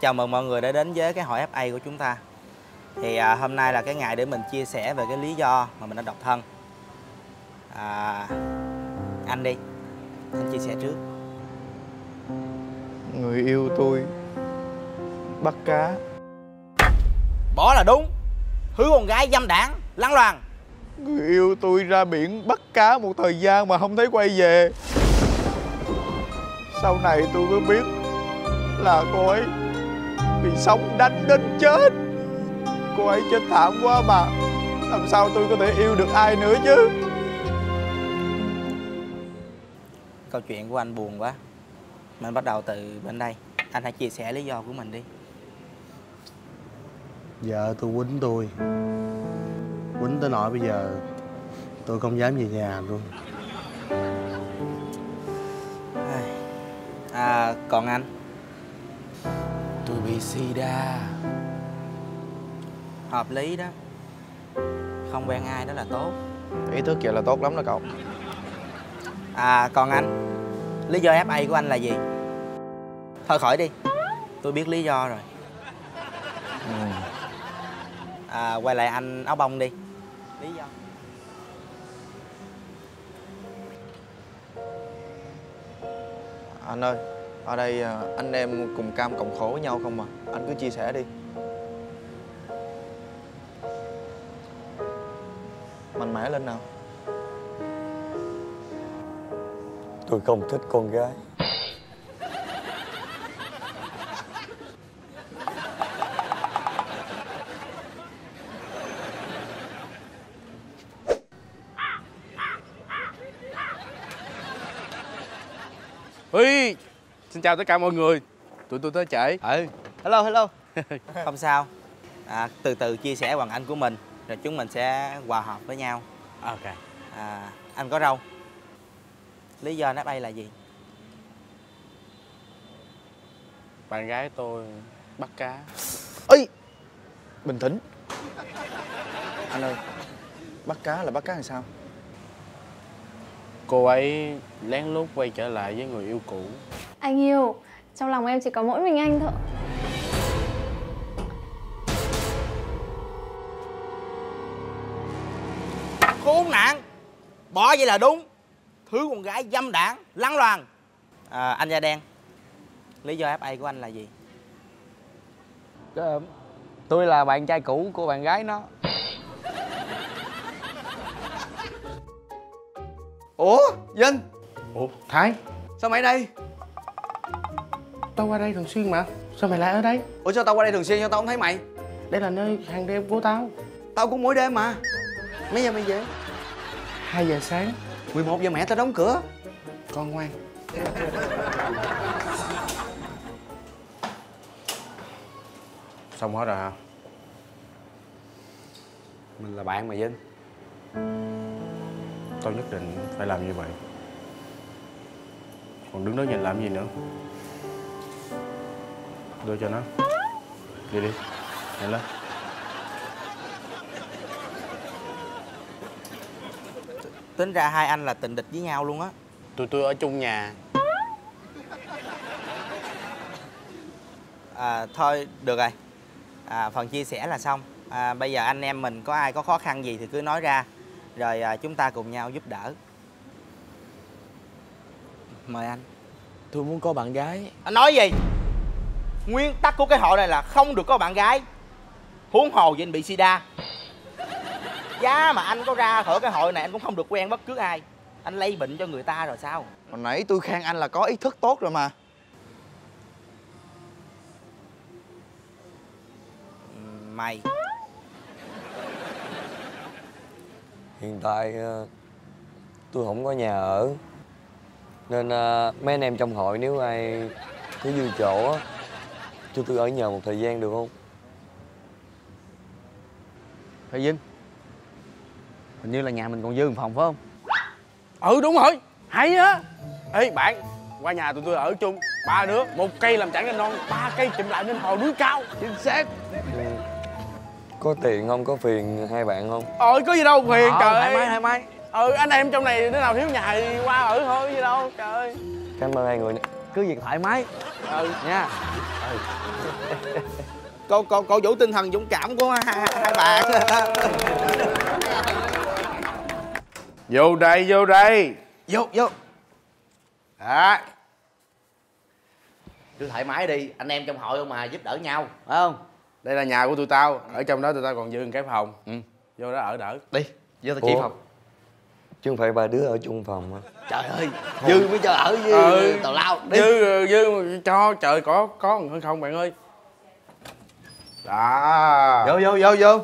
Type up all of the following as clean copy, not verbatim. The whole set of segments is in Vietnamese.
Chào mừng mọi người đã đến với cái hội FA của chúng ta. Thì hôm nay là cái ngày để mình chia sẻ về cái lý do mà mình đã độc thân. Anh đi, anh chia sẻ trước. Người yêu tôi bắt cá. Bỏ là đúng. Thứ con gái dâm đảng, lăng loàn. Người yêu tôi ra biển bắt cá một thời gian mà không thấy quay về. Sau này tôi mới biết là cô ấy bị sóng đánh đến chết. Cô ấy chết thảm quá mà. Làm sao tôi có thể yêu được ai nữa chứ? Câu chuyện của anh buồn quá. Mình bắt đầu từ bên đây. Anh hãy chia sẻ lý do của mình đi. Vợ tôi quýnh tôi. Quýnh tới nỗi bây giờ tôi không dám về nhà luôn. Còn anh? Tôi bị sida. Hợp lý đó. Không quen ai đó là tốt. Ý thức vậy là tốt lắm đó cậu. Còn anh? Lý do FA của anh là gì? Thôi khỏi đi. Tôi biết lý do rồi. Quay lại anh áo bông đi. Lý do? Anh ơi, ở đây anh em cùng cam cộng khổ với nhau không mà. Anh cứ chia sẻ đi. Mạnh mẽ lên nào. Tôi không thích con gái. Ui, xin chào tất cả mọi người. Tụi tôi tới trễ. Hello. Không sao. Từ từ chia sẻ hoàn cảnh của mình, rồi chúng mình sẽ hòa hợp với nhau. Ok. Anh có râu. Lý do FA là gì? Bạn gái tôi bắt cá. Ê, bình tĩnh. Anh ơi, bắt cá là bắt cá làm sao? Cô ấy lén lút quay trở lại với người yêu cũ. Anh yêu, trong lòng em chỉ có mỗi mình anh thôi. Khốn nạn. Bỏ vậy là đúng. Thứ con gái dâm đảng, lăng loàn. Anh da đen. Lý do FA của anh là gì? Tôi là bạn trai cũ của bạn gái nó. Ủa, Vinh. Ủa, Thái? Sao mày ở đây? Tao qua đây thường xuyên mà. Sao mày lại ở đây? Ủa sao tao qua đây thường xuyên sao tao không thấy mày? Đây là nơi hàng đêm của tao. Tao cũng mỗi đêm mà. Mấy giờ mày về? 2 giờ sáng. 11 giờ mẹ tao đóng cửa. Con ngoan. Xong hết rồi hả? Mình là bạn mà Vinh. Tao nhất định phải làm như vậy. Còn đứng đó nhìn làm gì nữa? Đưa cho nó. Đi đi. Nhanh lên. Tính ra hai anh là tình địch với nhau luôn á. Tụi tôi ở chung nhà. Thôi được rồi. Phần chia sẻ là xong. Bây giờ anh em mình có ai có khó khăn gì thì cứ nói ra. Rồi chúng ta cùng nhau giúp đỡ. Mời anh. Tôi muốn có bạn gái. Anh nói gì? Nguyên tắc của cái hội này là không được có bạn gái. Huống hồ gì anh bị sida. Giá mà anh có ra khỏi cái hội này anh cũng không được quen bất cứ ai. Anh lây bệnh cho người ta rồi sao? Hồi nãy tôi khen anh là có ý thức tốt rồi mà. Mày. Hiện tại tôi không có nhà ở. Nên mấy anh em trong hội nếu ai có dư chỗ á, cho tôi ở nhờ một thời gian được không? Thầy Vinh, hình như là nhà mình còn dư một phòng phải không? Ừ đúng rồi. Hay á. Ê bạn, qua nhà tụi tôi ở chung 3 đứa, 1 cây làm chẳng nên non, 3 cây chụm lại nên hồ núi cao. Chính xác. Có tiền không? Có phiền hai bạn không? Có gì đâu phiền trời. Thoải mái. Anh em trong này đứa nào thiếu nhà thì qua ở thôi, gì đâu trời ơi. Cảm ơn hai người. Cứ việc thoải mái. Ừ nha. Cổ vũ tinh thần dũng cảm của hai bạn. Vô đây. Vô. Đó. Cứ thoải mái đi, anh em trong hội không mà giúp đỡ nhau, phải không? Đây là nhà của tụi tao, ở trong đó tụi tao còn dư một cái phòng. Vô đó ở đỡ. Đi, vô tao chỉ phòng. Chứ không phải ba đứa ở chung phòng hả? Trời ơi, Dư mới cho ở với tào lao. Đi. Dư cho, trời có hơn không bạn ơi. Đó. Vô.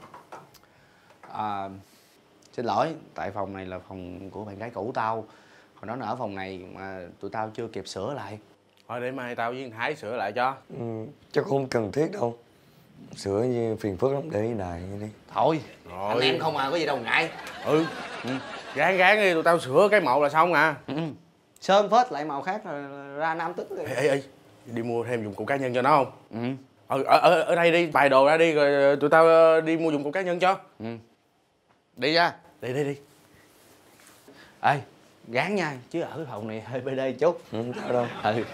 Xin lỗi, tại phòng này là phòng của bạn gái cũ tao. Hồi đó nó ở phòng này mà tụi tao chưa kịp sửa lại. Thôi để mai tao với thằng Thái sửa lại cho. Chắc không cần thiết đâu. Sửa như phiền phức lắm, để ý đài đi. Thôi, anh em không à, có gì đâu ngại. Gán đi, tụi tao sửa cái màu là xong à. Sơn phết lại màu khác rồi ra nam tức rồi. Ê, đi mua thêm dụng cụ cá nhân cho nó không? Ở đây đi, bài đồ ra đi rồi tụi tao đi mua dụng cụ cá nhân cho. Đi ra. Đi. Ê, gán nha, chứ ở cái phòng này hơi bê đê chút. Sao đâu.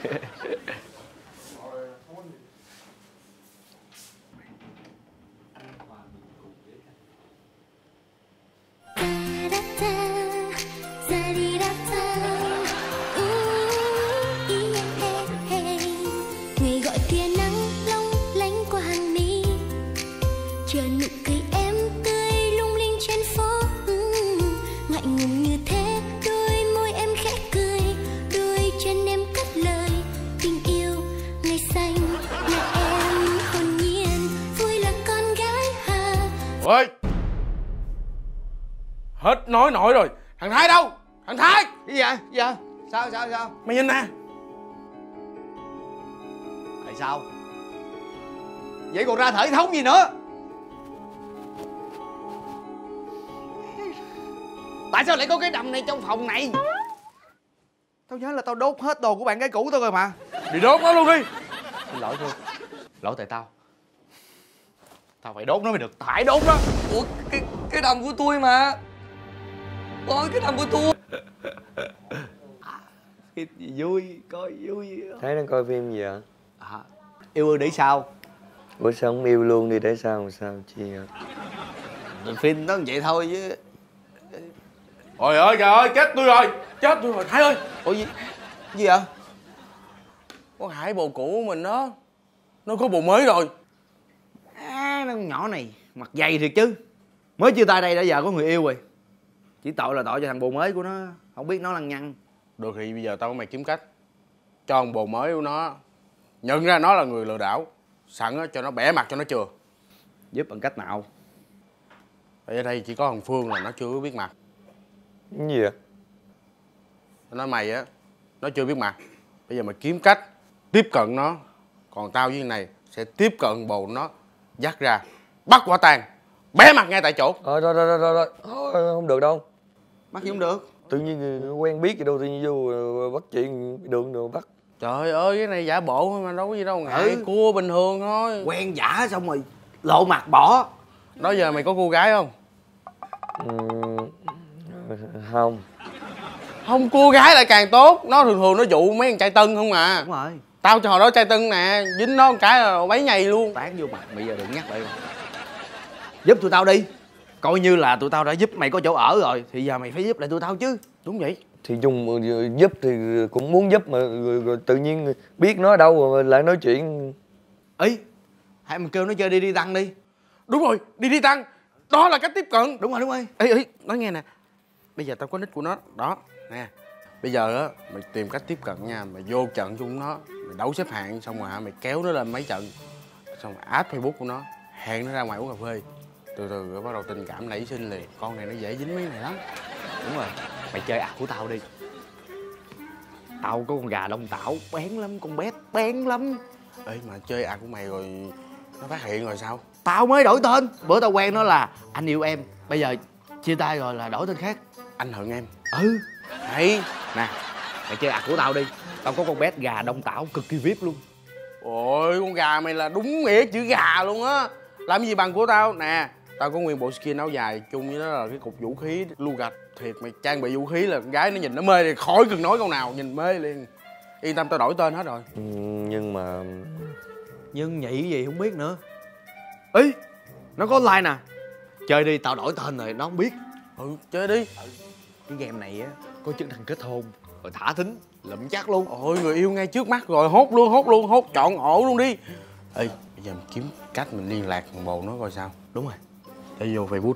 Người gọi tia nắng long lánh qua hàng mi, chờ nụ cười em tươi lung linh trên phố. Ngại ngùng như thế, đôi môi em khẽ cười, đôi chân em cất lời tình yêu ngày xanh. Là em hồn nhiên vui là con gái hà. Ôi, hết nói nổi rồi. Thằng Thái đâu? Thằng Thái! Cái gì vậy? Dạ. Sao? Mày nhìn nè. Tại sao? Vậy còn ra thể thống gì nữa? Tại sao lại có cái đầm này trong phòng này? Tao nhớ là tao đốt hết đồ của bạn gái cũ tao rồi mà. Đi đốt nó luôn đi. Xin lỗi Thương. Lỗi tại tao. Tao phải đốt nó mới được. Phải đốt nó. Ủa, cái đầm của tôi mà. Ôi, cái đầm của tôi. Cái gì vui, coi vui. Thấy nó coi phim gì ạ? Yêu để sao? Ủa sao không yêu luôn đi, để sao chi ạ? Phim nó vậy thôi chứ. Ôi ơi trời ơi, chết tôi rồi. Thái ơi. Ủa gì vậy? Con Hải bồ cũ của mình nó có bồ mới rồi. Nó nhỏ này mặt dày thiệt chứ. Mới chia tay đây đã giờ có người yêu rồi. Chỉ tội là tội cho thằng bồ mới của nó không biết nó lăng nhăng. Được thì bây giờ tao với mày kiếm cách cho thằng bồ mới của nó nhận ra nó là người lừa đảo, sẵn cho nó bẻ mặt cho nó chừa. Giúp bằng cách nào? Ở đây chỉ có thằng Phương là nó chưa biết mặt. Cái gì vậy? Tao nói mày á, nó chưa biết mặt. Bây giờ mày kiếm cách tiếp cận nó. Còn tao với thằng này sẽ tiếp cận bồ nó, dắt ra, bắt quả tang, bẻ mặt ngay tại chỗ. Rồi, thôi, không được đâu. Bắt gì không được? Tự nhiên quen biết gì đâu, tự nhiên vô bắt chuyện đường rồi bắt. Trời ơi, cái này giả bộ mà đâu có gì đâu ngại. Cua bình thường thôi. Quen giả xong rồi lộ mặt bỏ. Đó giờ mày có cô gái không? Không. Không, cô gái lại càng tốt. Nó thường nó dụ mấy thằng trai tân không à. Đúng rồi. Tao cho hồi đó trai tân nè, dính nó một cái là mấy nhầy luôn. Tán vô mặt, bây giờ đừng nhắc lại. Giúp tụi tao đi. Coi như là tụi tao đã giúp mày có chỗ ở rồi, thì giờ mày phải giúp lại tụi tao chứ. Đúng vậy. Thì Dung giúp thì cũng muốn giúp mà rồi tự nhiên biết nó ở đâu rồi lại nói chuyện. Ý, hay mình kêu nó chơi đi tăng đi. Đúng rồi, đi tăng. Đó là cách tiếp cận. Đúng rồi. Ê, nói nghe nè. Bây giờ tao có nick của nó. Đó, nè. Bây giờ á, mày tìm cách tiếp cận nha. Mày vô trận chung nó, mày đấu xếp hạng. Xong rồi mày kéo nó lên mấy trận. Xong rồi add Facebook của nó, hẹn nó ra ngoài uống cà phê. Từ từ rồi bắt đầu tình cảm nảy sinh liền. Con này nó dễ dính mấy này lắm. Đúng rồi, mày chơi ạc của tao đi. Tao có con gà đông tảo bén lắm, con bé bén lắm. Ê mà chơi ạc của mày rồi nó phát hiện rồi sao? Tao mới đổi tên. Bữa tao quen nó là anh yêu em, bây giờ chia tay rồi là đổi tên khác. Anh hận em. Hay. Nè, mày chơi ạc của tao đi. Tao có con bé gà đông tảo cực kỳ VIP luôn. Ôi, con gà mày là đúng nghĩa chữ gà luôn á. Làm gì bằng của tao. Nè, tao có nguyên bộ skin áo dài, chung với nó là cái cục vũ khí lưu gạch. Thiệt mày trang bị vũ khí là con gái nó nhìn nó mê thì khỏi cần nói câu nào, nhìn mê liền. Yên tâm, tao đổi tên hết rồi. Nhưng mà nhân nhị gì không biết nữa. Ý, nó có online nè. Chơi đi, tao đổi tên rồi nó không biết. Chơi đi. Cái game này á có chức năng kết hôn rồi thả thính lụm chắc luôn. Ôi, người yêu ngay trước mắt rồi, hốt luôn, hốt chọn ổ luôn đi. Ê, bây giờ mình kiếm cách mình liên lạc thằng bồ nó coi sao. Đúng rồi. Để vô Facebook.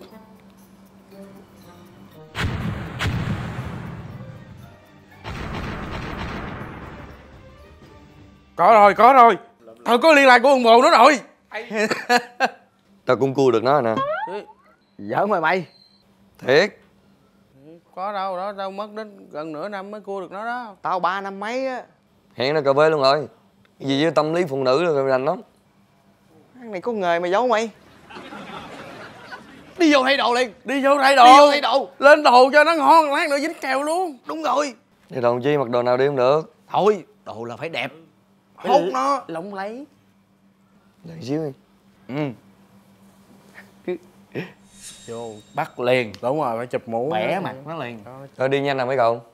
Có rồi. Tao có liên lạc của thằng bồ nó rồi. Tao cũng cua được nó nè. Giỡn mày. Thiệt. Có đâu đó, tao mất đến gần nửa năm mới cua được nó đó. Tao 3 năm mấy á. Hẹn nó cà phê luôn rồi. Cái gì với tâm lý phụ nữ rồi rành lắm. Thằng này có nghề mà giấu mày. Đi vô thay đồ liền. Đi vô thay đồ. Lên đồ cho nó ngon, lát nữa dính kèo luôn. Đúng rồi. Thì đồng chi mặc đồ nào đi không được. Thôi, đồ là phải đẹp. Hốt nó lộng lấy. Đợi xíu đi. Vô bắt liền. Đúng rồi, phải chụp mũ. Bẻ mặt nó liền. Thôi đi nhanh nào mấy cậu.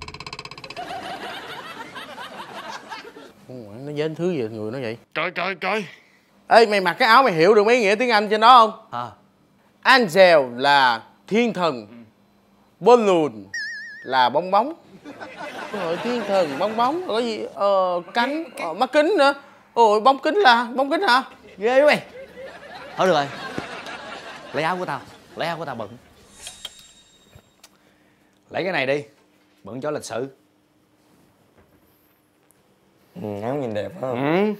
Nó dán thứ gì người nó vậy? Trời. Ê, mày mặc cái áo mày hiểu được mấy nghĩa tiếng Anh trên đó không? Angel là thiên thần. Balloon là bong bóng. Rồi thiên thần bong bóng. Rồi gì? Cánh, mắt kính nữa. Ôi, bóng kính hả? Ghê quá mày. Thôi được rồi. Lấy áo của tao bận. Lấy cái này đi. Bận cho lịch sự. Áo nhìn đẹp phải không?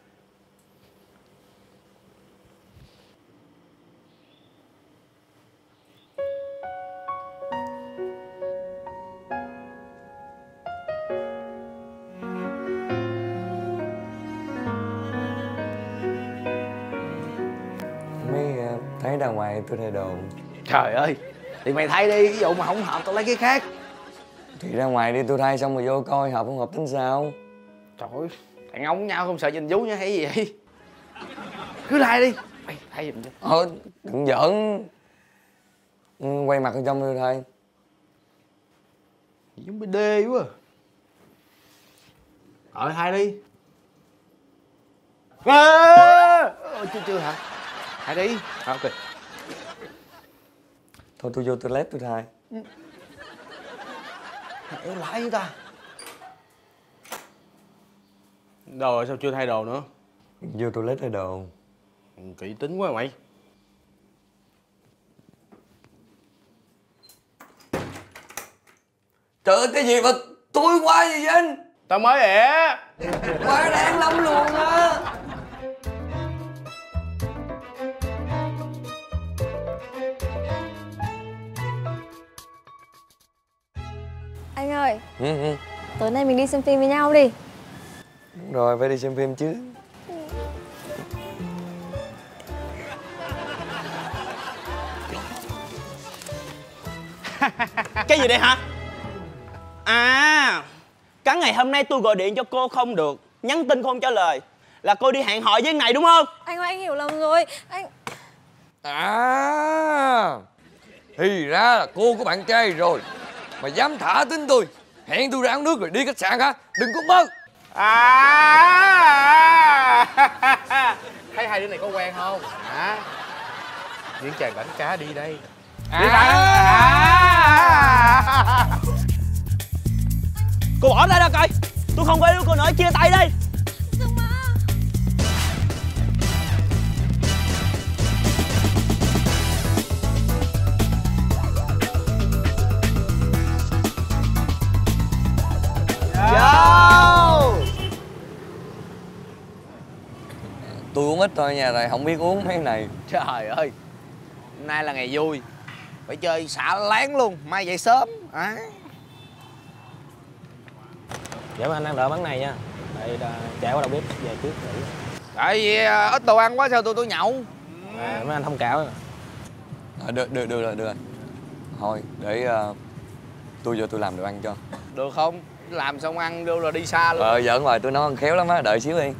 Thấy ra ngoài tôi thay đồ. Trời ơi, thì mày thay đi, ví dụ mà không hợp tao lấy cái khác. Thì ra ngoài đi, tôi thay xong rồi vô coi hợp không hợp tính sao. Trời ơi, thằng ông nhau không sợ nhìn vú nha hay gì vậy? Cứ thay đi, mày thay giùm cho. Đừng giỡn. Quay mặt ở trong tôi thay. Giống BD quá. Rồi thay đi. Chưa hả? Thay đi. Ok. Thôi tôi vô toilet tôi thay. Em lại với ta. Rồi sao chưa thay đồ nữa? Vô toilet thay đồ. Kỹ tính quá mày. Trời ơi, cái gì mà tôi quá vậy anh? Tao mới vậy. Quá đáng lắm luôn á. Anh ơi, tối nay mình đi xem phim với nhau đi. Đúng rồi, phải đi xem phim chứ. Cái gì đây hả? À, cả ngày hôm nay tôi gọi điện cho cô không được, nhắn tin không trả lời, là cô đi hẹn hò với này đúng không? Anh ơi, anh hiểu lầm rồi. Anh... À, thì ra là cô của bạn trai rồi. Mà dám thả tính tôi. Hẹn tôi ra uống nước rồi đi khách sạn hả? Đừng có mơ. Thấy hai đứa này có quen không? Hả? Diễn chàng đánh cá đi đây. Cô bỏ tay ra coi. Tôi không có yêu cô nữa, chia tay đi. Tôi uống ít thôi nha, tại không biết uống mấy cái này. Trời ơi, hôm nay là ngày vui. Phải chơi xả láng luôn, mai dậy sớm. Dạ anh ăn đợi bắn này nha. Tại chạy qua đâu biết về trước nghỉ. Tại vì ít đồ ăn quá sao tôi nhậu. Mấy anh thông cảm. Được rồi. Thôi, để tôi vô tôi làm đồ ăn cho. Được không? Làm xong ăn vô là đi xa luôn. Giỡn hoài, tôi nấu ăn khéo lắm á, đợi xíu đi.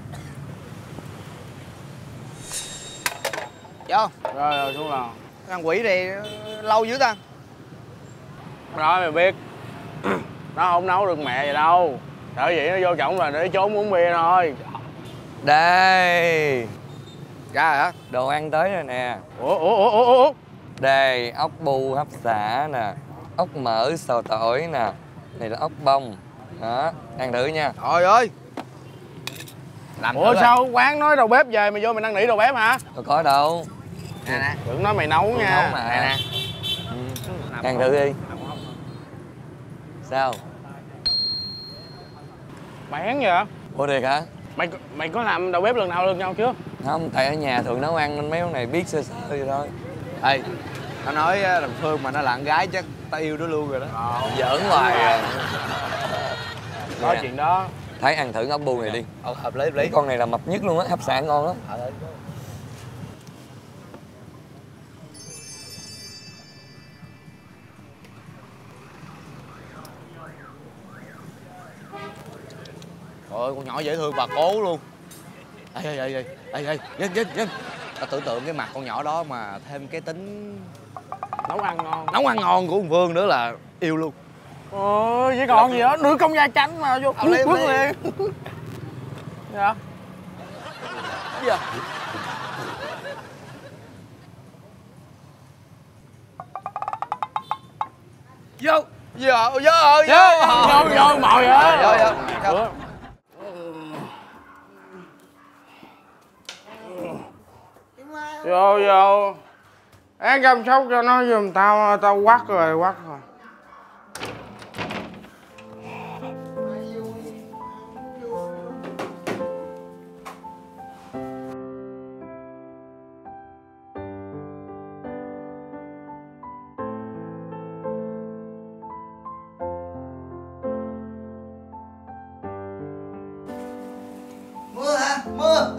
Vô. Rồi xuống lò. Ăn quỷ này lâu dữ ta. Rồi mày biết. Nó không nấu được mẹ vậy đâu. Sở dĩ nó vô chổng là để trốn uống bia thôi. Đây. Ra rồi hả? Đồ ăn tới rồi nè. Ủa. Đây, ốc bu hấp xả nè, ốc mỡ xào tỏi nè, này là ốc bông. Đó, ăn thử nha. Trời ơi. Làm Ủa thử sao quán nói đầu bếp về mày vô mày năn nỉ đầu bếp hả? Đâu có đâu. nè. Đừng nói mày nấu nha. Nấu mà. Nè. Ăn thử đi. Sao? Bán vậy? Ủa thiệt hả? Mày có làm đầu bếp lần nào được nhau chưa? Không, tại ở nhà thường nấu ăn nên mấy món này biết sơ sơ vậy thôi. Ê, nó nói thằng Phương mà nó là con gái chắc tao yêu nó luôn rồi đó. Giỡn hoài à. Có Nè, chuyện đó. Thái ăn thử ốc bu này đi. Hợp lý. Cái con này là mập nhất luôn á, hấp xả ngon lắm. Trời ơi, con nhỏ dễ thương bà cố luôn. Ê, Vinh. Tao tưởng tượng cái mặt con nhỏ đó mà thêm cái tính Nấu ăn ngon. nấu ăn ngon của con Phương nữa là yêu luôn. Ôi, vậy còn gì nữa, nửa công gia chánh mà vô เอาlên, bước lên. liền. Dạ. Dạ. Vô Mồi á. Vô. Vô. Ê, chăm sóc cho nó giùm tao quắt rồi. Mưa hả? Mưa.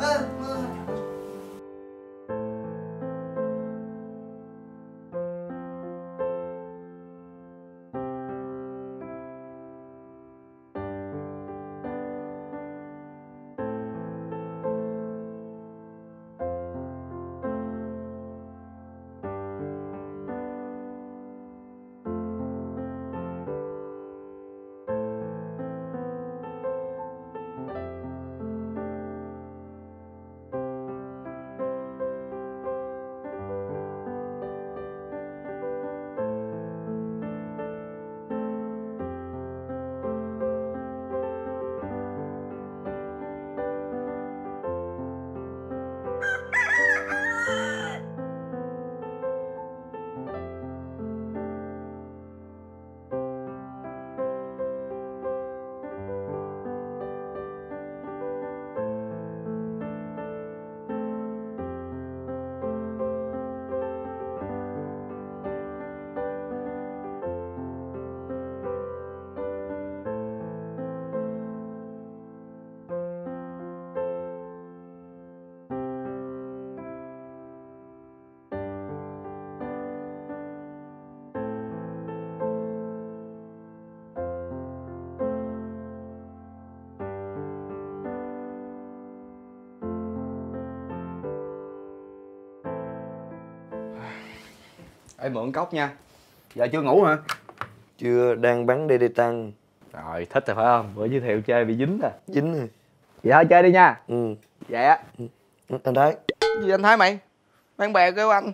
Ê, mượn cốc nha. Giờ chưa ngủ hả? Chưa, đang bắn đê tăng. Rồi, thích rồi phải không? Bữa giới thiệu chơi bị dính à. Dính rồi. Vậy thôi chơi đi nha. Ừ. Vậy á. Anh Thái. Gì anh Thái mày? Bạn bè kêu anh.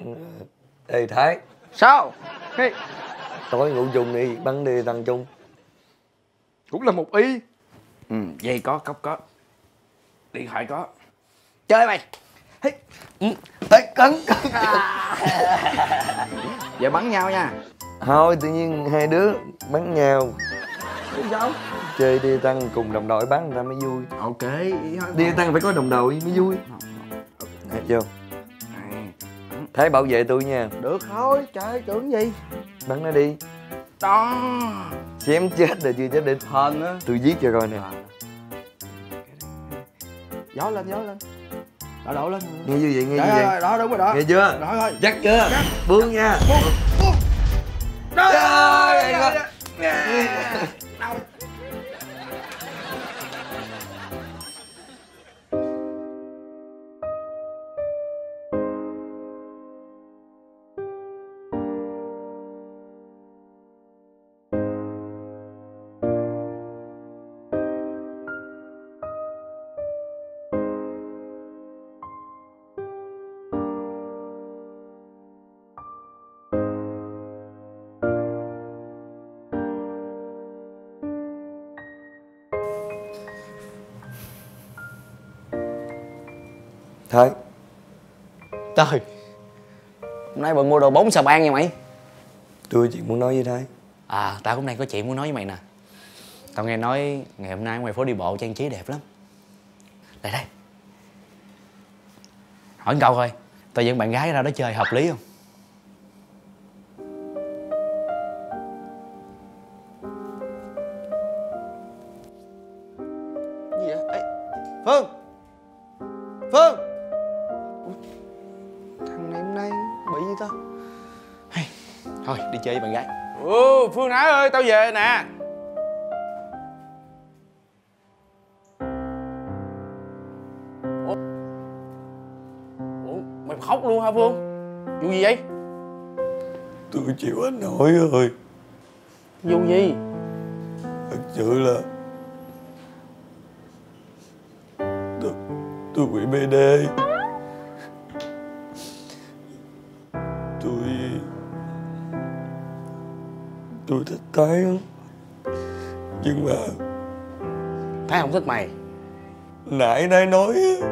Ê Thái. Sao? Hey. Tối ngủ chung đi, bắn đê tăng chung. Cũng là một ý. Dây có, cốc có. Điện thoại có. Chơi mày. Hey. Ê, cấn. Vậy bắn nhau nha. Thôi tự nhiên hai đứa bắn nhau. Sao? Chơi đê tăng cùng đồng đội bắn người ta mới vui. Ok. Đê tăng phải có đồng đội mới vui. Thấy chưa? Thái bảo vệ tôi nha. Được thôi, trời tưởng gì. Bắn nó đi. Đó. Chém chết rồi chưa chết định. Hên á. Tôi giết cho coi nè. Gió lên. Đổ lên. Nghe như vậy, nghe như vậy. Đó đúng rồi đó. Nghe chưa? Đó thôi. Chắc chưa? Buông nha. Trời. Thái. Trời, hôm nay bận mua đồ bóng xà beng nha mày. Tôi có chuyện muốn nói với Thái. À, tao cũng đang có chuyện muốn nói với mày nè. Tao nghe nói ngày hôm nay ngoài phố đi bộ trang trí đẹp lắm. Lại đây. Hỏi câu thôi, tao dẫn bạn gái ra đó chơi hợp lý không? Gì vậy? Ê, Phương! Phương! Ủa, thằng này hôm nay bị gì ta? Hey, thôi đi chơi với bạn gái. Phương Nã ơi, tao về nè. Ủa, mày khóc luôn hả Phương? Vụ gì vậy? Tôi chịu anh nổi rồi. Vụ gì? Thật sự là tôi bị BD. Tôi thích Thái lắm. Nhưng mà Thái không thích mày. nãy Thái nói á,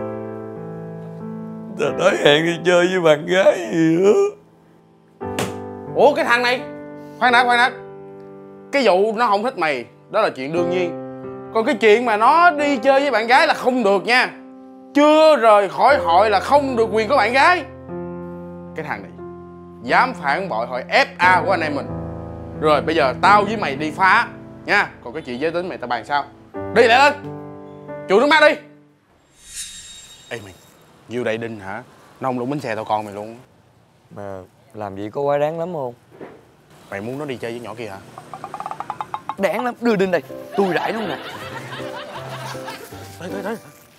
Thái hẹn đi chơi với bạn gái gì đó. Ủa cái thằng này, khoan đã. Cái vụ nó không thích mày đó là chuyện đương nhiên. Còn cái chuyện mà nó đi chơi với bạn gái là không được nha. Chưa rời khỏi hội là không được quyền có bạn gái. Cái thằng này dám phản bội hội FA của anh em mình. Rồi bây giờ tao với mày đi phá nha. Còn cái chuyện giới tính mày tao bàn sao. Đi lại lên. Chịu nước mắt đi. Ê mày, vô đây Đinh hả? Nó không lũng bánh xe tao con mày luôn. Mà làm vậy có quá đáng lắm không? Mày muốn nó đi chơi với nhỏ kia hả? Đáng lắm, đưa Đinh đây. Tôi rải luôn nè. Đây.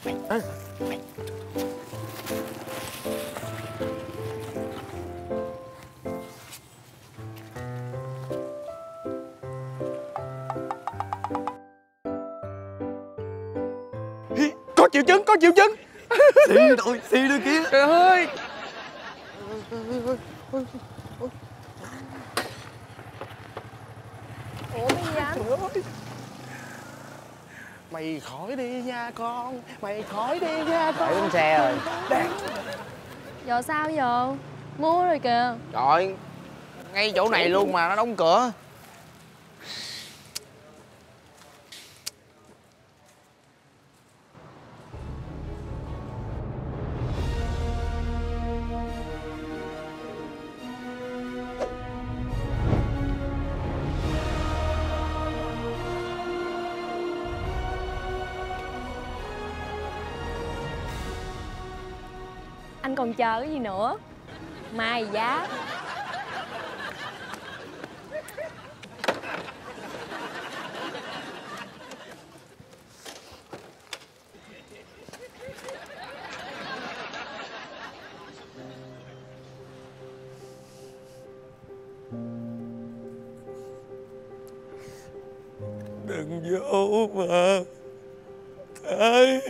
Có triệu chứng. Xì đôi kia. Trời ơi. Ủa cái gì anh? Mày khỏi đi nha con. Mày khỏi đi nha con. Đẩy bánh xe rồi. Giờ sao giờ? Mua rồi kìa. Trời, ngay chỗ này luôn mà nó đóng cửa. Anh còn chờ cái gì nữa? Mai giá. Đừng vô mà Thái.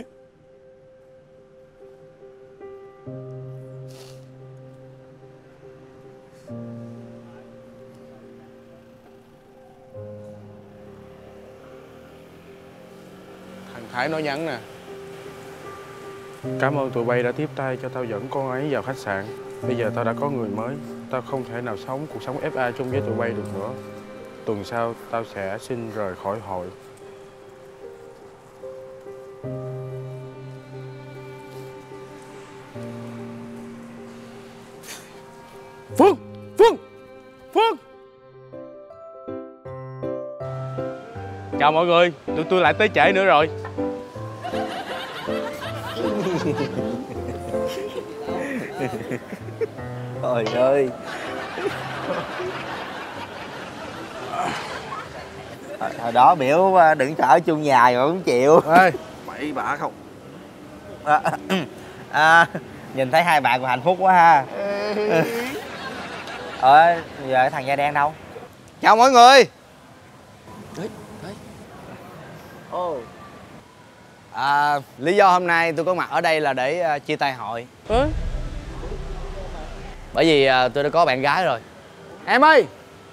Thằng Thái nó nhắn nè. Cảm ơn tụi bay đã tiếp tay cho tao dẫn con ấy vào khách sạn. Bây giờ tao đã có người mới. Tao không thể nào sống cuộc sống FA chung với tụi bay được nữa. Tuần sau tao sẽ xin rời khỏi hội. Phương! Chào mọi người, tụi tôi lại tới trễ nữa rồi. Trời ơi. Hồi đó biểu đừng ở chung nhà rồi không chịu. Ê, bậy bạ không? Nhìn thấy hai bạn còn hạnh phúc quá ha. Giờ thằng da đen đâu? Chào mọi người. Lý do hôm nay tôi có mặt ở đây là để chia tay hội. Bởi vì tôi đã có bạn gái rồi. Em ơi,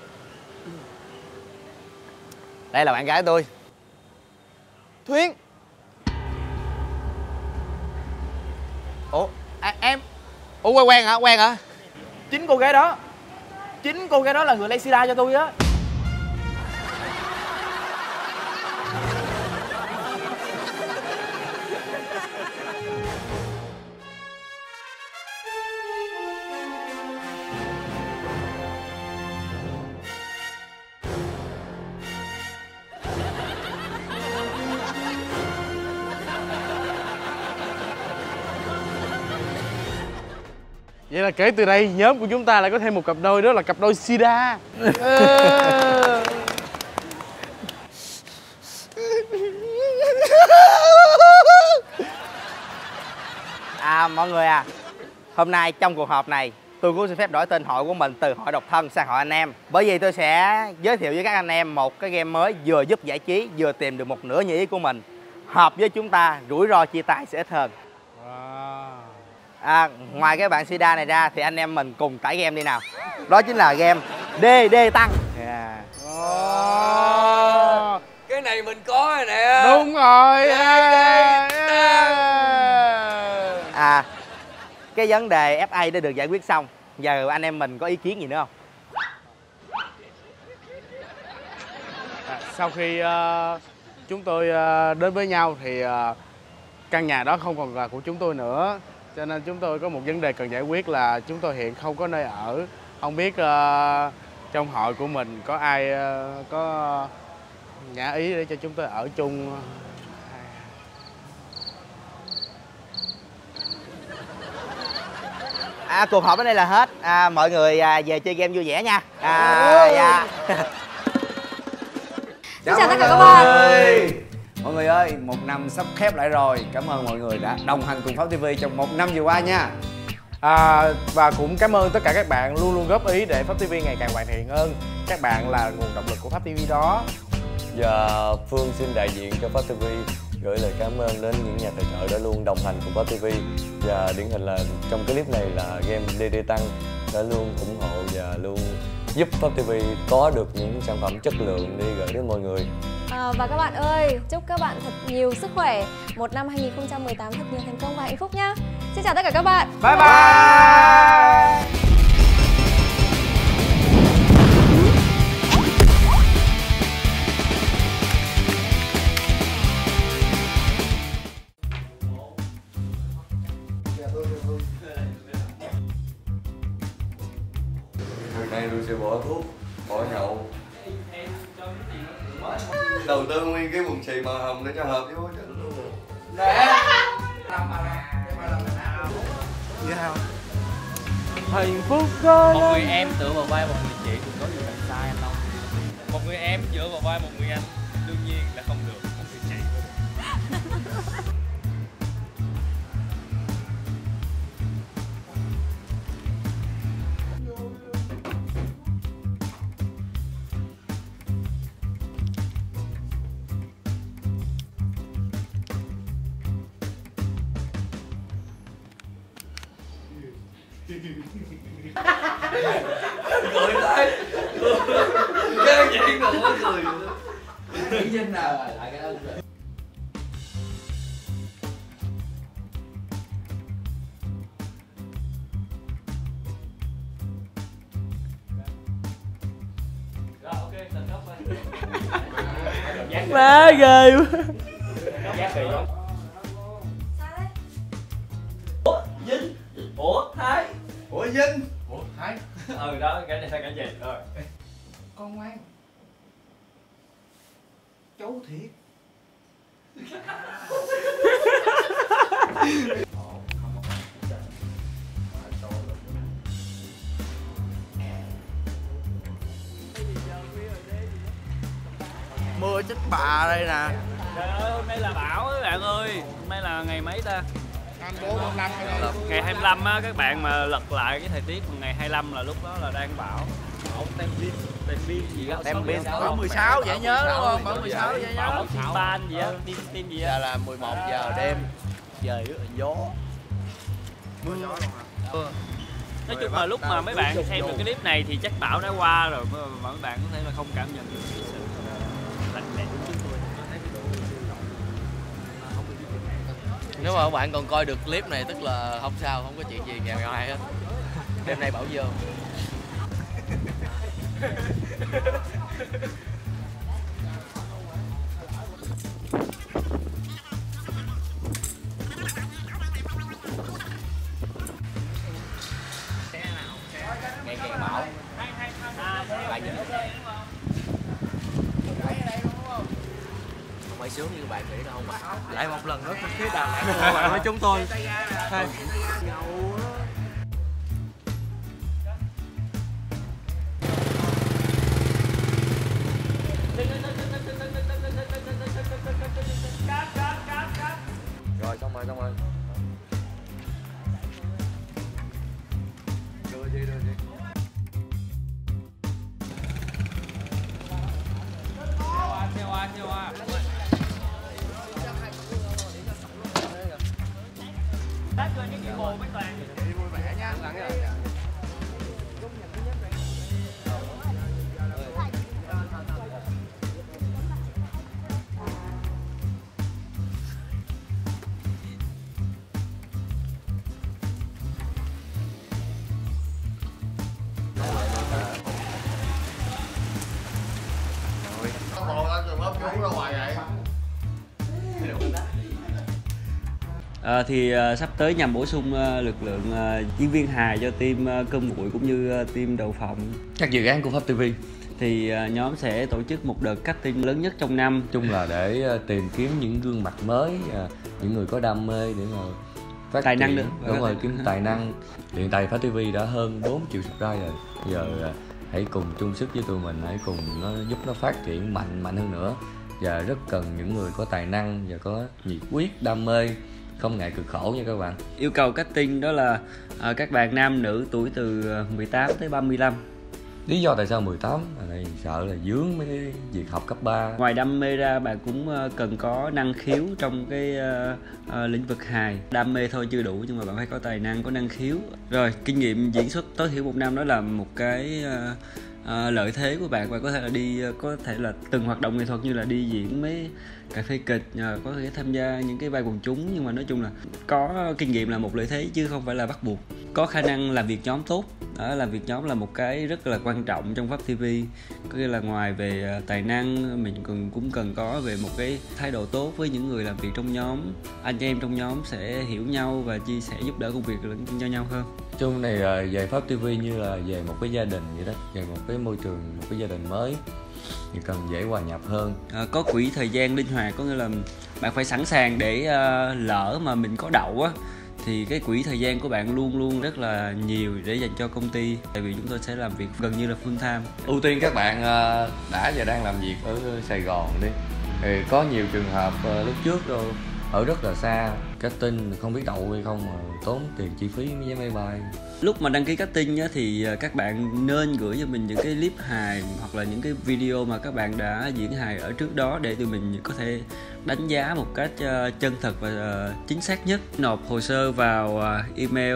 đây là bạn gái tôi, Thuyên. Ủa, em. Ủa quen hả? Quen hả? Chính cô gái đó là người lấy sida cho tôi á. Vậy là kể từ đây nhóm của chúng ta lại có thêm một cặp đôi, đó là cặp đôi sida. Mọi người hôm nay trong cuộc họp này tôi cũng xin phép đổi tên hội của mình từ hội độc thân sang hội anh em. Bởi vì tôi sẽ giới thiệu với các anh em một cái game mới vừa giúp giải trí vừa tìm được một nửa như ý của mình. Hợp với chúng ta, rủi ro chia tay sẽ ít hơn. Ngoài cái bạn sida này ra thì anh em mình cùng tải game đi nào. Đó chính là game DD Tăng. Cái này mình có rồi nè. Đúng rồi. Cái vấn đề FA đã được giải quyết xong. Giờ anh em mình có ý kiến gì nữa không? Sau khi chúng tôi đến với nhau thì căn nhà đó không còn là của chúng tôi nữa. Cho nên chúng tôi có một vấn đề cần giải quyết là chúng tôi hiện không có nơi ở. Không biết trong hội của mình có ai có nhã ý để cho chúng tôi ở chung. Cuộc họp đến đây là hết. Mọi người về chơi game vui vẻ nha. Dạ. Xin chào tất cả các bạn. Mọi người ơi, một năm sắp khép lại rồi. Cảm ơn mọi người đã đồng hành cùng Pháp TV trong một năm vừa qua nha. Và cũng cảm ơn tất cả các bạn luôn luôn góp ý để Pháp TV ngày càng hoàn thiện hơn. Các bạn là nguồn động lực của Pháp TV đó. Và Phương xin đại diện cho Pháp TV gửi lời cảm ơn đến những nhà tài trợ đã luôn đồng hành cùng Pháp TV. Và điển hình là trong cái clip này là game DD Tăng đã luôn ủng hộ và luôn giúp Pháp TV có được những sản phẩm chất lượng đi gửi đến mọi người. Và các bạn ơi, chúc các bạn thật nhiều sức khỏe, một năm 2018 thật nhiều thành công và hạnh phúc nhá. Xin chào tất cả các bạn. Bye bye. Hôm nay tôi sẽ bỏ thuốc, bỏ nhậu, đầu tư nguyên cái quần xì màu hồng để cho hợp với bố Trịnh luôn. Nè. Hạnh phúc đó. Một người em tựa vào vai một người chị thì có gì phải sai anh đâu. Một người em dựa vào vai một người anh đương nhiên là không được. Một người chị cười thôi, cái chuyện đừng có cười. Mỹ Vinh lại cái đó rồi. Má ghê quá. Vinh. Ủa Thái. Ủa Vinh. Ủa Thái. Đó cái này sao cả về rồi. Con ngoan. Cháu thiệt. Mưa chết bà đây nè. Trời ơi, hôm nay là bão các bạn ơi. Hôm nay là ngày mấy ta? 24, 25. Ngày 25 á, các bạn mà lật lại cái thời tiết ngày 25 là lúc đó là đang bão. Bão tem pin gì đó. Tem pin. Bão 16 vậy nhớ đúng không? Bão 16 vậy nhớ. Bão Titan gì á, tim gì á. Giờ là 11 giờ đêm. Trời ơi gió. Mưa gió luôn hả? Nói chung là lúc mà mấy bạn xem được cái clip này thì chắc bão đã qua rồi mà mấy bạn có thể là không cảm nhận được cái sự lạnh lẽo của chúng tôi. Nếu mà các bạn còn coi được clip này tức là không sao, không có chuyện gì ngày mai hết. Đêm nay bảo vô. Nghe bảo bạn nhìn không phải sướng như bạn nghĩ đâu mà lại một lần nữa không khí Đà Nẵng bạn với chúng tôi. Rồi xong rồi. Đưa đi. Theo à. Tết cho những chị bồ với Toàn. Vui vẻ nha. Sắp tới nhằm bổ sung lực lượng diễn viên hài cho team cơm nguội cũng như team đậu phộng, Các dự án của Pháp TV thì nhóm sẽ tổ chức một đợt casting lớn nhất trong năm. chung là để tìm kiếm những gương mặt mới, những người có đam mê để mà phát Tài năng triển. nữa. Đúng rồi, kiếm tài năng. Hiện tại Pháp TV đã hơn 4 triệu subscribe rồi. Bây giờ hãy cùng chung sức với tụi mình, hãy cùng nó giúp nó phát triển mạnh hơn nữa. Và rất cần những người có tài năng và có nhiệt huyết, đam mê, không ngại cực khổ nha các bạn. Yêu cầu casting đó là các bạn nam nữ tuổi từ 18 tới 35. Lý do tại sao 18? Ở đây sợ là dướng mấy cái việc học cấp 3. Ngoài đam mê ra, bạn cũng cần có năng khiếu trong cái lĩnh vực hài. Đam mê thôi chưa đủ, nhưng mà bạn phải có tài năng, có năng khiếu. Rồi, kinh nghiệm diễn xuất tối thiểu 1 năm đó là một cái lợi thế của bạn. Bạn có thể là có thể là từng hoạt động nghệ thuật như là đi diễn mấy cà phê kịch, có thể tham gia những cái vai quần chúng, nhưng mà nói chung là có kinh nghiệm là một lợi thế chứ không phải là bắt buộc. Có khả năng làm việc nhóm tốt. Đó, làm việc nhóm là một cái rất là quan trọng trong Pháp TV. Có nghĩa là ngoài về tài năng, mình cũng cần có về một cái thái độ tốt với những người làm việc trong nhóm. Anh em trong nhóm sẽ hiểu nhau và chia sẻ giúp đỡ công việc lẫn cho nhau hơn. Chung này về Pháp TV như là về một cái gia đình vậy đó, về một cái môi trường, một cái gia đình mới thì cần dễ hòa nhập hơn. Có quỹ thời gian linh hoạt, có nghĩa là bạn phải sẵn sàng để lỡ mà mình có đậu á thì cái quỹ thời gian của bạn luôn luôn rất là nhiều để dành cho công ty, tại vì chúng tôi sẽ làm việc gần như là full time. Ưu tiên các bạn đã và đang làm việc ở Sài Gòn đi. Thì có nhiều trường hợp lúc trước đâu ở rất là xa, casting không biết đậu hay không mà tốn tiền chi phí vé máy bay. Lúc mà đăng ký casting á, thì các bạn nên gửi cho mình những cái clip hài hoặc là những cái video mà các bạn đã diễn hài ở trước đó để tụi mình có thể đánh giá một cách chân thật và chính xác nhất. Nộp hồ sơ vào email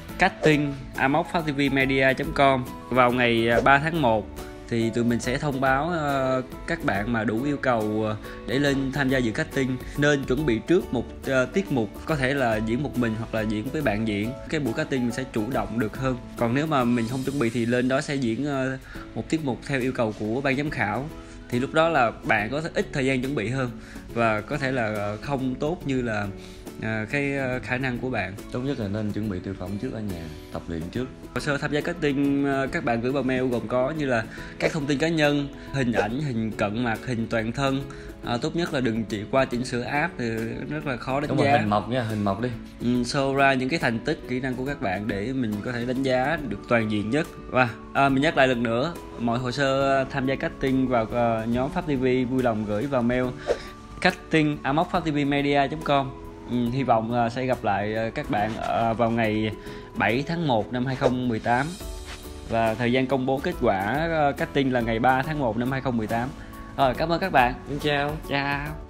casting@faptvmedia.com vào ngày 3 tháng 1 thì tụi mình sẽ thông báo các bạn mà đủ yêu cầu để lên tham gia dự casting. Nên chuẩn bị trước một tiết mục, có thể là diễn một mình hoặc là diễn với bạn diễn. Cái buổi casting mình sẽ chủ động được hơn. Còn nếu mà mình không chuẩn bị thì lên đó sẽ diễn một tiết mục theo yêu cầu của ban giám khảo. Thì lúc đó là bạn có ít thời gian chuẩn bị hơn và có thể là không tốt như là cái khả năng của bạn. Tốt nhất là nên chuẩn bị thực phẩm trước ở nhà, tập luyện trước. Hồ sơ tham gia casting các bạn gửi vào mail gồm có như là các thông tin cá nhân, hình ảnh, hình cận mặt, hình toàn thân. Tốt nhất là đừng chỉ qua chỉnh sửa app thì rất là khó đánh giá. Hình mộc nha, hình mộc đi. Show ra những cái thành tích, kỹ năng của các bạn để mình có thể đánh giá được toàn diện nhất. Và mình nhắc lại lần nữa, mọi hồ sơ tham gia casting vào nhóm Pháp TV vui lòng gửi vào mail casting@faptvmedia.com. Hy vọng sẽ gặp lại các bạn vào ngày 7 tháng 1 năm 2018 và thời gian công bố kết quả casting là ngày 3 tháng 1 năm 2018. Rồi, cảm ơn các bạn. Xin chào. Chào.